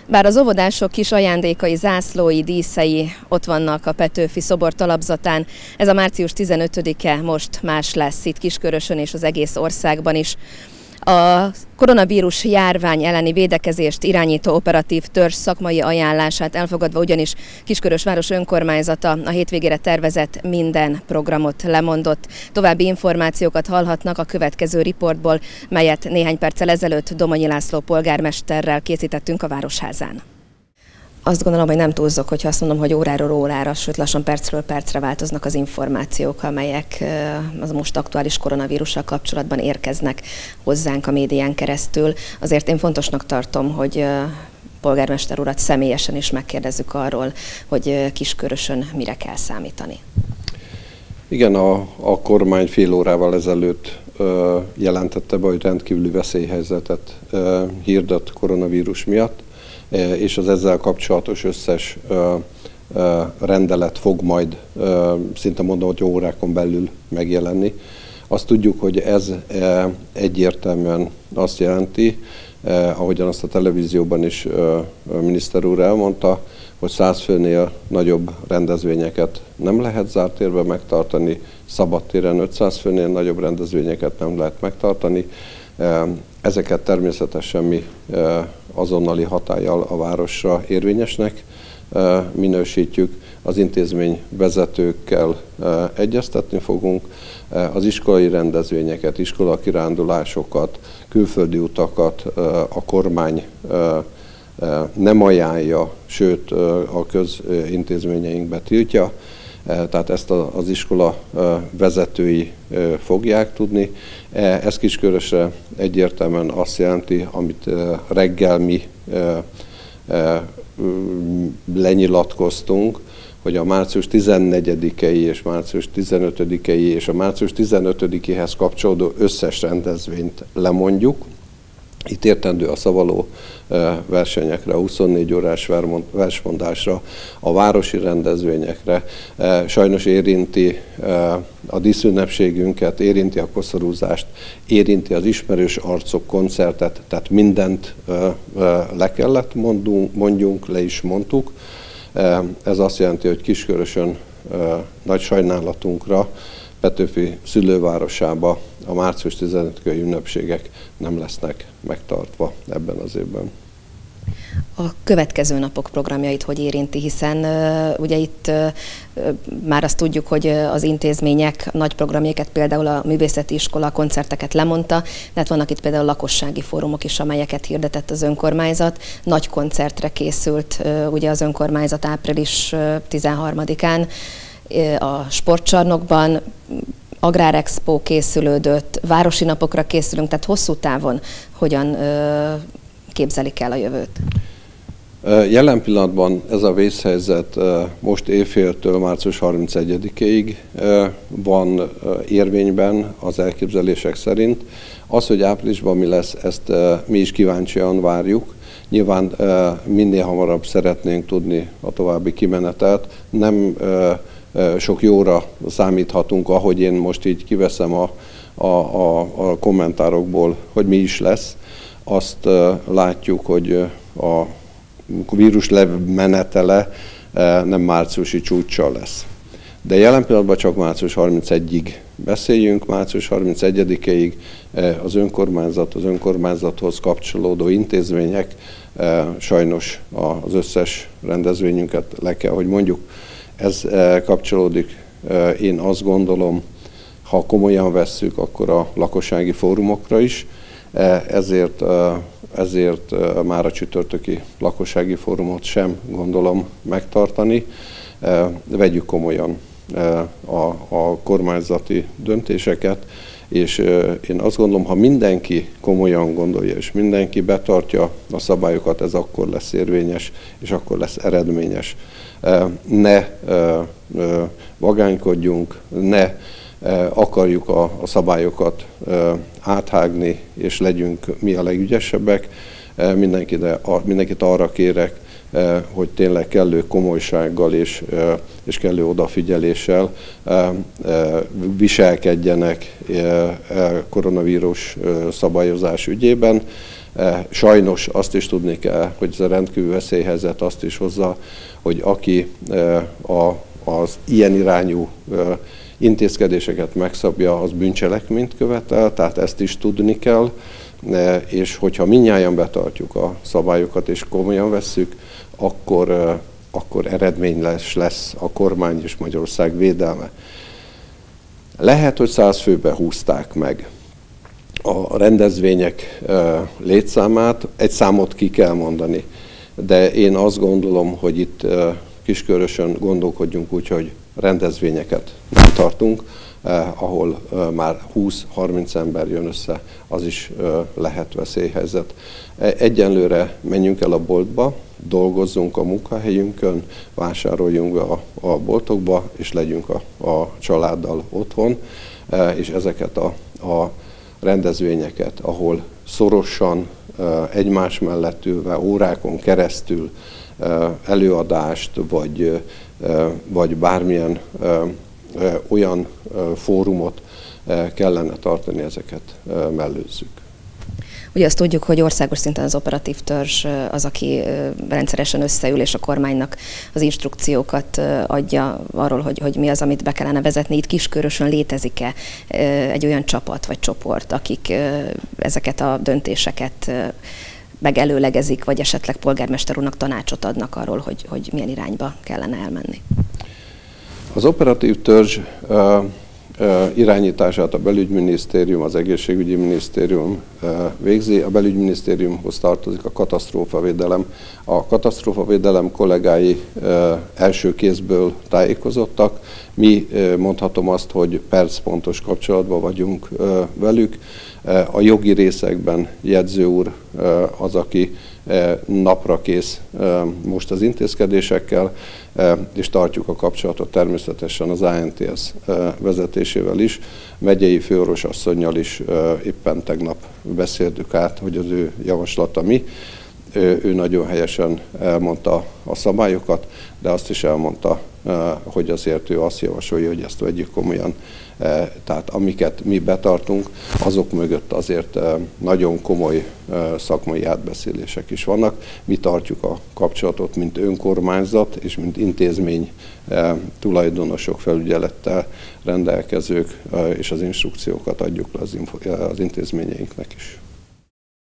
Bár az óvodások kis ajándékai, zászlói, díszei ott vannak a Petőfi szobor talapzatán, ez a március 15-e most más lesz itt Kiskörösön és az egész országban is. A koronavírus járvány elleni védekezést irányító operatív törzs szakmai ajánlását elfogadva ugyanis Kiskörös város önkormányzata a hétvégére tervezett minden programot lemondott. További információkat hallhatnak a következő riportból, melyet néhány perccel ezelőtt Domonyi László polgármesterrel készítettünk a Városházán. Azt gondolom, hogy nem túlzok, hogyha azt mondom, hogy óráról órára, sőt lassan percről percre változnak az információk, amelyek az most aktuális koronavírussal kapcsolatban érkeznek hozzánk a médián keresztül. Azért én fontosnak tartom, hogy polgármester urat személyesen is megkérdezzük arról, hogy Kiskörösön mire kell számítani. Igen, a kormány fél órával ezelőtt jelentette be, hogy rendkívüli veszélyhelyzetet hirdet koronavírus miatt, és az ezzel kapcsolatos összes rendelet fog majd szinte mondom, hogy órákon belül megjelenni. Azt tudjuk, hogy ez egyértelműen azt jelenti, ahogyan azt a televízióban is a miniszter úr elmondta, hogy 100 főnél nagyobb rendezvényeket nem lehet zárt térben megtartani, szabadtéren 500 főnél nagyobb rendezvényeket nem lehet megtartani. Ezeket természetesen mi azonnali hatállyal a városra érvényesnek minősítjük. Az intézmény vezetőkkel egyeztetni fogunk, az iskolai rendezvényeket, iskolakirándulásokat, külföldi utakat a kormány nem ajánlja, sőt a közintézményeinkbe tiltja. Tehát ezt az iskola vezetői fogják tudni. Ez Kiskörösre egyértelműen azt jelenti, amit reggel mi lenyilatkoztunk, hogy a március 14-i és március 15-i és a március 15-ihez kapcsolódó összes rendezvényt lemondjuk. Itt értendő a szavaló versenyekre, a 24 órás versmondásra, a városi rendezvényekre. Sajnos érinti a díszünnepségünket, érinti a koszorúzást, érinti az ismerős arcok koncertet, tehát mindent le kellett mondjunk, le is mondtuk. Ez azt jelenti, hogy Kiskörösön nagy sajnálatunkra Petőfi szülővárosába a március 15-i ünnepségek nem lesznek megtartva ebben az évben. A következő napok programjait hogy érinti, hiszen ugye itt már azt tudjuk, hogy az intézmények nagy programjaikat, például a művészeti iskola koncerteket lemondta, de hát vannak itt például lakossági fórumok is, amelyeket hirdetett az önkormányzat. Nagy koncertre készült ugye az önkormányzat április 13-án a sportcsarnokban, Agrárexpo készülődött, városi napokra készülünk, tehát hosszú távon hogyan képzelik el a jövőt? Jelen pillanatban ez a vészhelyzet most éjféltől március 31-ig van érvényben az elképzelések szerint. Az, hogy áprilisban mi lesz, ezt mi is kíváncsian várjuk. Nyilván minél hamarabb szeretnénk tudni a további kimenetet. Nem sok jóra számíthatunk, ahogy én most így kiveszem a kommentárokból, hogy mi is lesz. Azt látjuk, hogy a vírus lemenetele nem márciusi csúccsal lesz. De jelen pillanatban csak március 31-ig beszéljünk, március 31-ig az önkormányzathoz kapcsolódó intézmények sajnos az összes rendezvényünket le kell, hogy mondjuk. Ez kapcsolódik, én azt gondolom, ha komolyan vesszük, akkor a lakossági fórumokra is, ezért már a csütörtöki lakossági fórumot sem gondolom megtartani. Vegyük komolyan a kormányzati döntéseket, és én azt gondolom, ha mindenki komolyan gondolja, és mindenki betartja a szabályokat, ez akkor lesz érvényes, és akkor lesz eredményes. Ne vagánykodjunk, ne akarjuk a szabályokat áthágni, és legyünk mi a legügyesebbek. Mindenkit arra kérek, hogy tényleg kellő komolysággal és kellő odafigyeléssel viselkedjenek koronavírus szabályozás ügyében. Sajnos azt is tudni kell, hogy ez a rendkívüli veszélyhelyzet azt is hozza, hogy aki az ilyen irányú intézkedéseket megszabja, az bűncselekményt követel, tehát ezt is tudni kell, és hogyha mindnyájan betartjuk a szabályokat és komolyan vesszük, akkor eredményes lesz a kormány és Magyarország védelme. Lehet, hogy 100 főbe húzták meg a rendezvények létszámát, egy számot ki kell mondani, de én azt gondolom, hogy itt Kiskörösön gondolkodjunk úgy, hogy rendezvényeket nem tartunk, ahol már 20-30 ember jön össze, az is lehet veszélyhelyzet. Egyenlőre menjünk el a boltba, dolgozzunk a munkahelyünkön, vásároljunk be a boltokba, és legyünk a családdal otthon, és ezeket a rendezvényeket, ahol szorosan egymás mellett ülve, órákon keresztül előadást, vagy bármilyen olyan fórumot kellene tartani, ezeket mellőzzük. Ugye azt tudjuk, hogy országos szinten az operatív törzs az, aki rendszeresen összeül, és a kormánynak az instrukciókat adja arról, hogy mi az, amit be kellene vezetni. Itt Kiskörösön létezik-e egy olyan csapat vagy csoport, akik ezeket a döntéseket megelőlegezik, vagy esetleg polgármester úrnak tanácsot adnak arról, hogy milyen irányba kellene elmenni? Az operatív törzs irányítását a belügyminisztérium, az egészségügyi minisztérium végzi. A belügyminisztériumhoz tartozik a katasztrófavédelem. A katasztrófavédelem kollégái első kézből tájékozottak. Mi mondhatom azt, hogy percpontos kapcsolatban vagyunk velük. A jogi részekben jegyző úr az, aki napra kész most az intézkedésekkel, és tartjuk a kapcsolatot természetesen az ANTS vezetésével is. Megyei főorvosasszonnyal is éppen tegnap beszéltük át, hogy az ő javaslata mi. Ő nagyon helyesen elmondta a szabályokat, de azt is elmondta, hogy azért ő azt javasolja, hogy ezt vegyük komolyan. Tehát amiket mi betartunk, azok mögött azért nagyon komoly szakmai átbeszélések is vannak. Mi tartjuk a kapcsolatot, mint önkormányzat és mint intézmény tulajdonosok, felügyelettel rendelkezők, és az instrukciókat adjuk le az intézményeinknek is.